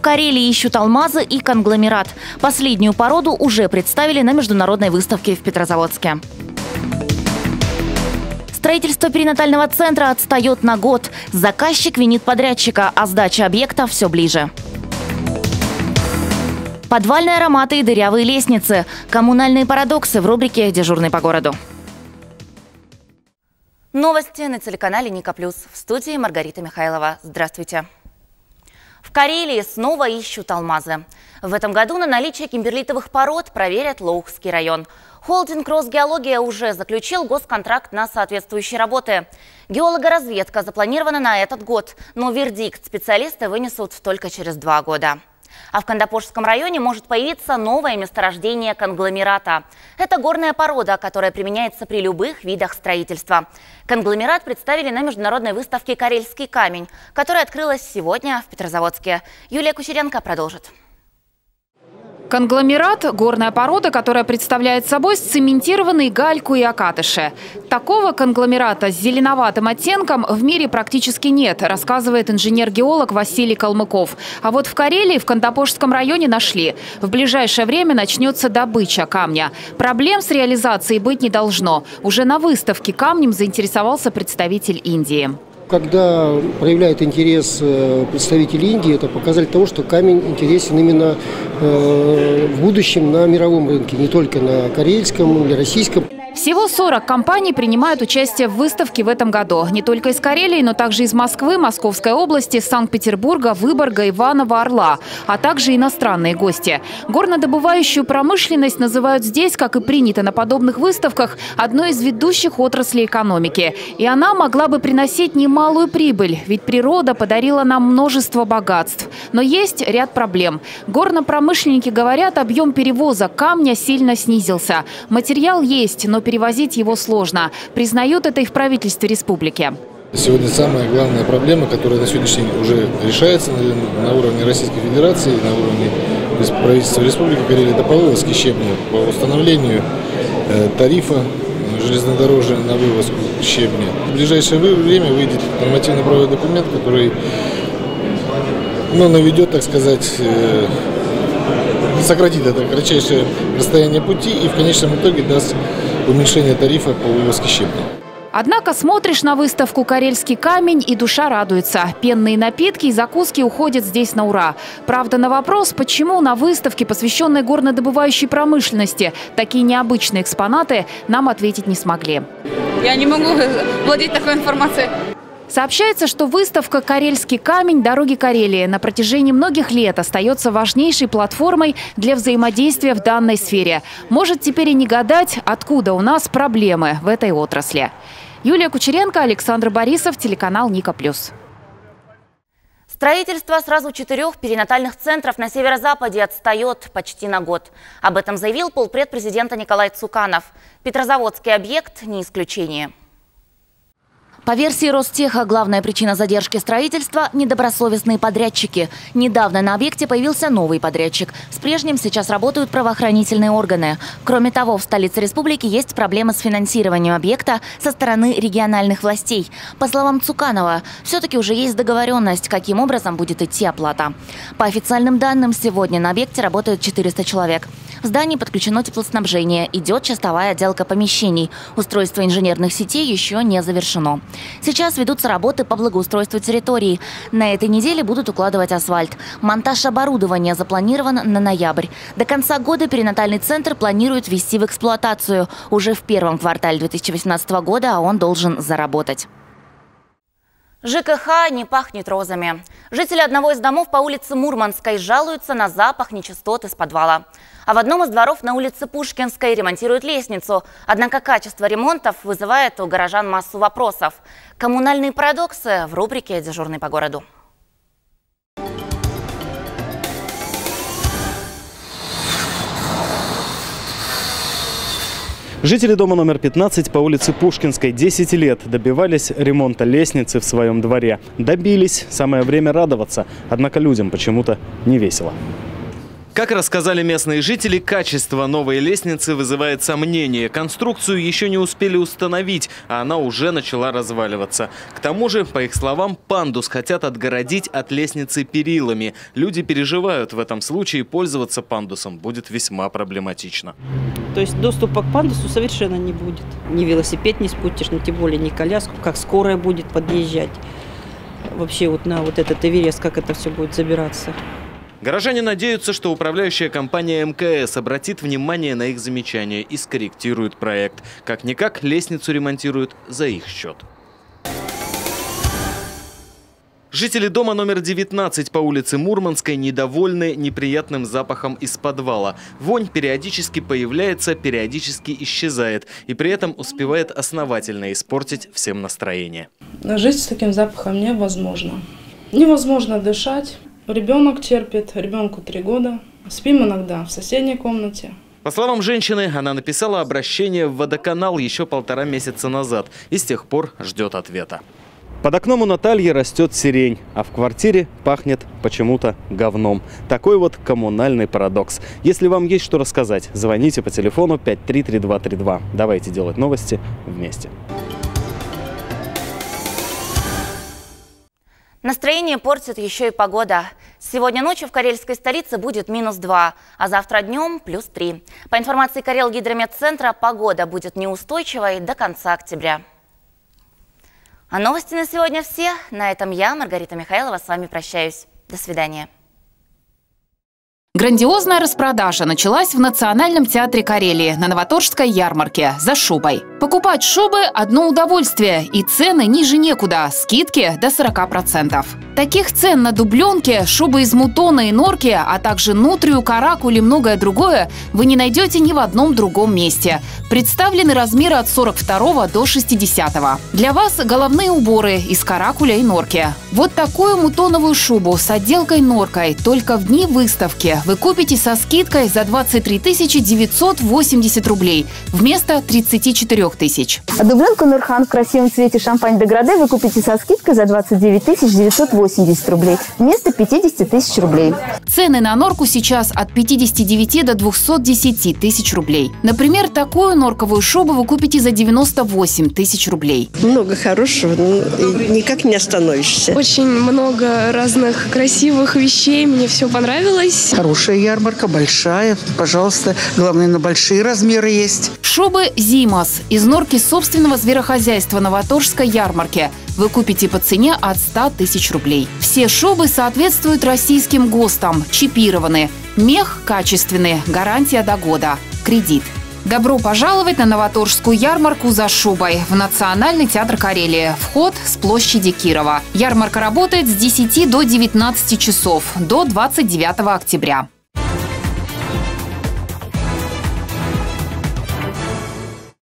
Карелии ищут алмазы и конгломерат. Последнюю породу уже представили на международной выставке в Петрозаводске. Строительство перинатального центра отстает на год. Заказчик винит подрядчика, а сдача объекта все ближе. Подвальные ароматы и дырявые лестницы. Коммунальные парадоксы в рубрике «Дежурный по городу». Новости на телеканале Ника Плюс. В студии Маргарита Михайлова. Здравствуйте. В Карелии снова ищут алмазы. В этом году на наличие кимберлитовых пород проверят Лоухский район. Холдинг «Росгеология» уже заключил госконтракт на соответствующие работы. Геологоразведка запланирована на этот год, но вердикт специалисты вынесут только через 2 года. А в Кандапошском районе может появиться новое месторождение конгломерата. Это горная порода, которая применяется при любых видах строительства. Конгломерат представили на международной выставке «Карельский камень», которая открылась сегодня в Петрозаводске. Юлия Кучеренко продолжит. Конгломерат – горная порода, которая представляет собой сцементированный гальку и окатыши. Такого конгломерата с зеленоватым оттенком в мире практически нет, рассказывает инженер-геолог Василий Калмыков. А вот в Карелии, в Кандапошском районе нашли. В ближайшее время начнется добыча камня. Проблем с реализацией быть не должно. Уже на выставке камнем заинтересовался представитель Индии. Когда проявляет интерес представители Индии, это показатель того, что камень интересен именно в будущем на мировом рынке, не только на карельском или российском. Всего 40 компаний принимают участие в выставке в этом году. Не только из Карелии, но также из Москвы, Московской области, Санкт-Петербурга, Выборга, Иваново, Орла, а также иностранные гости. Горнодобывающую промышленность называют здесь, как и принято на подобных выставках, одной из ведущих отраслей экономики. И она могла бы приносить немалую прибыль, ведь природа подарила нам множество богатств. Но есть ряд проблем. Горнопромышленники говорят, объем перевоза камня сильно снизился. Материал есть, но перевозить его сложно. Признают это и в правительстве республики. Сегодня самая главная проблема, которая на сегодняшний день уже решается на уровне Российской Федерации, на уровне правительства Республики Карелия, это по вывозке щебня, по установлению тарифа железнодорожия на вывозку щебня. В ближайшее время выйдет нормативно-правовой документ, который наведет, так сказать, сократит это кратчайшее расстояние пути и в конечном итоге даст уменьшение тарифа по вывозке щебня. Однако смотришь на выставку «Карельский камень» и душа радуется. Пенные напитки и закуски уходят здесь на ура. Правда, на вопрос, почему на выставке, посвященной горнодобывающей промышленности, такие необычные экспонаты, нам ответить не смогли. Я не могу владеть такой информацией. Сообщается, что выставка «Карельский камень. Дороги Карелии» на протяжении многих лет остается важнейшей платформой для взаимодействия в данной сфере. Может теперь и не гадать, откуда у нас проблемы в этой отрасли. Юлия Кучеренко, Александр Борисов, телеканал Ника Плюс. Строительство сразу 4 перинатальных центров на северо-западе отстает почти на год. Об этом заявил полпред президента Николай Цуканов. Петрозаводский объект не исключение. По версии Ростеха, главная причина задержки строительства – недобросовестные подрядчики. Недавно на объекте появился новый подрядчик. С прежним сейчас работают правоохранительные органы. Кроме того, в столице республики есть проблемы с финансированием объекта со стороны региональных властей. По словам Цуканова, все-таки уже есть договоренность, каким образом будет идти оплата. По официальным данным, сегодня на объекте работает 400 человек. В здании подключено теплоснабжение, идет чистовая отделка помещений. Устройство инженерных сетей еще не завершено. Сейчас ведутся работы по благоустройству территории. На этой неделе будут укладывать асфальт. Монтаж оборудования запланирован на ноябрь. До конца года перинатальный центр планируют ввести в эксплуатацию. Уже в первом квартале 2018 года он должен заработать. ЖКХ не пахнет розами. Жители одного из домов по улице Мурманской жалуются на запах нечистот из подвала. А в одном из дворов на улице Пушкинской ремонтируют лестницу. Однако качество ремонтов вызывает у горожан массу вопросов. Коммунальные парадоксы в рубрике «Дежурный по городу». Жители дома номер 15 по улице Пушкинской 10 лет добивались ремонта лестницы в своем дворе. Добились, самое время радоваться. Однако людям почему-то не весело. Как рассказали местные жители, качество новой лестницы вызывает сомнения. Конструкцию еще не успели установить, а она уже начала разваливаться. К тому же, по их словам, пандус хотят отгородить от лестницы перилами. Люди переживают, в этом случае пользоваться пандусом будет весьма проблематично. То есть доступа к пандусу совершенно не будет. Ни велосипед не спустишь, ни тем более ни коляску, как скорая будет подъезжать. Вообще вот на вот этот Эверест, как это все будет забираться. Горожане надеются, что управляющая компания МКС обратит внимание на их замечания и скорректирует проект. Как-никак лестницу ремонтируют за их счет. Жители дома номер 19 по улице Мурманской недовольны неприятным запахом из подвала. Вонь периодически появляется, периодически исчезает. И при этом успевает основательно испортить всем настроение. Жить с таким запахом невозможно. Невозможно дышать. Ребенок терпит, ребенку 3 года. Спим иногда в соседней комнате. По словам женщины, она написала обращение в водоканал еще 1,5 месяца назад и с тех пор ждет ответа. Под окном у Натальи растет сирень, а в квартире пахнет почему-то говном. Такой вот коммунальный парадокс. Если вам есть что рассказать, звоните по телефону 533232. Давайте делать новости вместе. Настроение портит еще и погода. Сегодня ночью в карельской столице будет -2, а завтра днем +3. По информации Карелгидрометцентра, погода будет неустойчивой до конца октября. А новости на сегодня все. На этом я, Маргарита Михайлова, с вами прощаюсь. До свидания. Грандиозная распродажа началась в Национальном театре Карелии на Новоторжской ярмарке за шубой. Покупать шубы – одно удовольствие, и цены ниже некуда, скидки до 40%. Таких цен на дубленки, шубы из мутона и норки, а также нутрию, каракуль и многое другое вы не найдете ни в одном другом месте. Представлены размеры от 42 до 60. Для вас головные уборы из каракуля и норки. Вот такую мутоновую шубу с отделкой норкой только в дни выставки вы купите со скидкой за 23 980 рублей вместо 34 тысяч. А дубленку Нурхан в красивом цвете шампань деграде вы купите со скидкой за 29 980 рублей вместо 50 тысяч рублей. Цены на норку сейчас от 59 до 210 тысяч рублей. Например, такую норковую шубу вы купите за 98 тысяч рублей. Много хорошего, никак не остановишься. Очень много разных красивых вещей, мне все понравилось. Хорошая ярмарка, большая, пожалуйста. Главное, на большие размеры есть. Шубы «Зимас» из норки собственного зверохозяйства Новоторжской ярмарки вы купите по цене от 100 тысяч рублей. Все шубы соответствуют российским ГОСТам, чипированы. Мех качественный, гарантия до года. Кредит. Добро пожаловать на Новоторжскую ярмарку за шубой в Национальный театр Карелии. Вход с площади Кирова. Ярмарка работает с 10 до 19 часов до 29 октября.